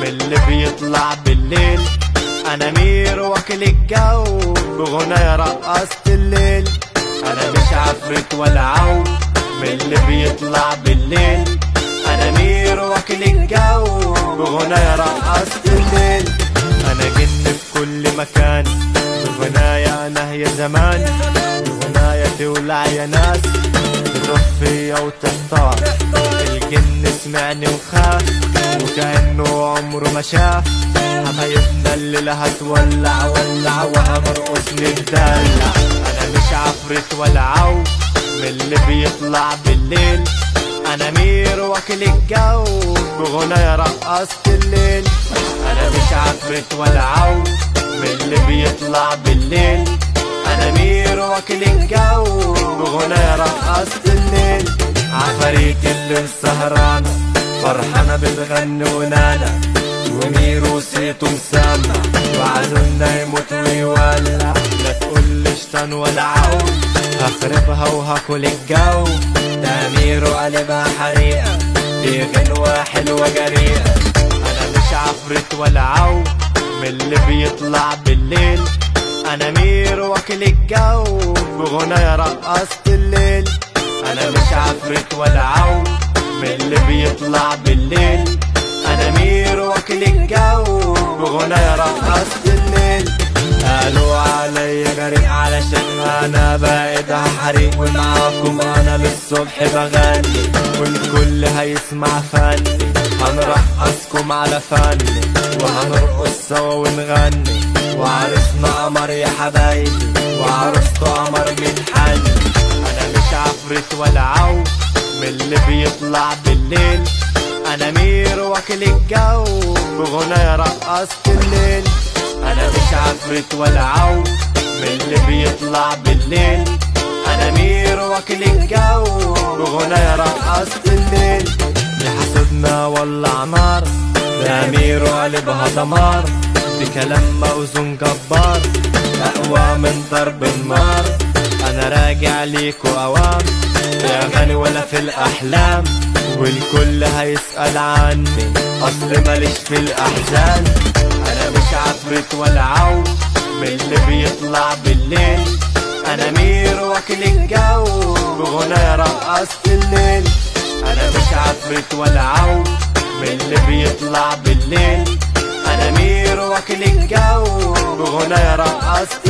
اللي بيطلع بالليل. انا مير واكل الجو بغنايا رقصت الليل. انا مش عفريت ولا عو من اللي بيطلع بالليل. انا مير واكل الجو بغنايا رقصت الليل. انا جن في كل مكان بغنايا انا يا زمان. بغنايا تولع يا ناس تروح فيا وتحتار. الجن سمعني وخاف وكأنه عمره ما شاف. حبايبنا الليلة هتولع ولع وهنرقص نتدلع. انا مش عفريت ولا عو من اللي بيطلع بالليل. انا مير واكل الجو بغنايا رقصت الليل. انا مش عفريت ولا عو من اللي بيطلع بالليل. انا مير واكل الجو بغنايا رقصت الليل. عفاريت اللي سهرانة فرحانة بتغني ونانا. ومير وصيته مسمع وعزولنا يموت ويولع. لا تقولي شطان ولا عو هخربها وهاكل الجو. ده مير وقلبها حريقة دي غنوة حلوة جريئة. انا مش عفريت ولا عو من اللي بيطلع بالليل. انا مير واكل الجو بغنايا رقصت الليل. انا مش عفريت ولا عو من اللي بيطلع بالليل. انا مير واكل الجو بغنايا رقصت الليل. قالوا عليا جريء علشان انا بقيت حريق. ومعاكم انا للصبح بغني والكل هيسمع فني. هنرقصكم على فني وهنرقص سوا ونغني. وعرسنا قمر يا حبايبي وعروسته قمر متحني. انا مش عفريت ولا عو من اللي بيطلع بالليل. انا مير واكل الجو بغنايا رقصت الليل. انا مش عفريت ولا عو من اللي بيطلع بالليل. انا مير واكل الجو بغنايا رقصت الليل. لحسدنا ولع نار ده مير وقلبها دمار. بكلام موزون جبار اقوى من ضرب النار. انا راجع ليكوا اوام يا غالي ولا في الاحلام. والكل هيسأل عني اصل ماليش في الاحزان. انا مش عفريت ولا عو من اللي بيطلع بالليل. انا مير واكل الجو بغنايا رقصت الليل. انا مش عفريت ولا عو من اللي بيطلع بالليل. انا مير واكل الجو بغنايا رقصت